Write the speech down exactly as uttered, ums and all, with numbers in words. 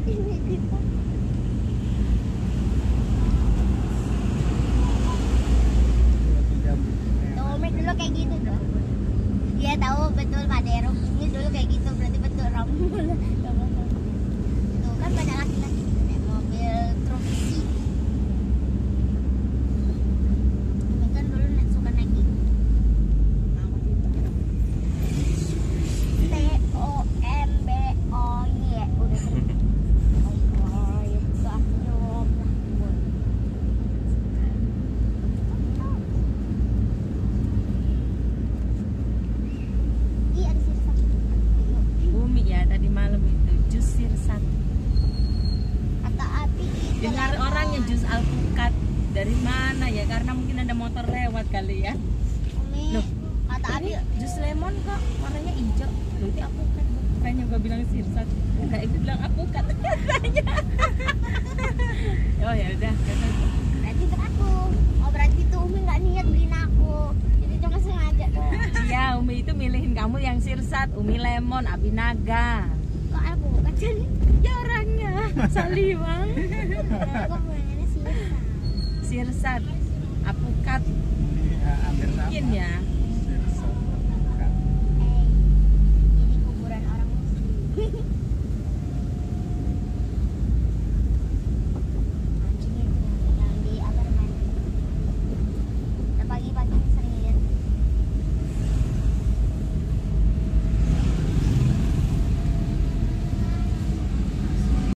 ini kita. Tuh, Umi dulu kayak gitu tuh. Dia tahu betul Pak Dero. Umi dulu kayak gitu, berarti betul Ramu. Tuh kan banyak laki-laki gitu nih, mobil truk isi. Umi kan dulu naik- suka naik gitu. T O M B O Y udah sering. Oh, ya buka nyom. Iya ada sirsak. Umi ya tadi malam itu jus sirsat. Kata Abi itu Dengar lemon. orangnya jus alpukat dari mana ya? Karena mungkin ada motor lewat kali ya. Umi, Loh, kata Abi Ini jus lemon kok warnanya hijau. Loh, itu alpukat. Bukannya gua bilang sirsat. Enggak, itu bilang alpukat katanya. Oh ya udah, kata berarti itu aku. Oh berarti tuh Umi nggak niat beliin aku. Jadi cuma sengaja doang. iya, Umi itu milihin kamu yang sirsat, Umi lemon, Abi naga. Kok aku bukan jadi? Ya orangnya, Saliwang. Aku pengennya sirsak. Sirsat, alpukat. Ini hampir sama. Mungkin ya.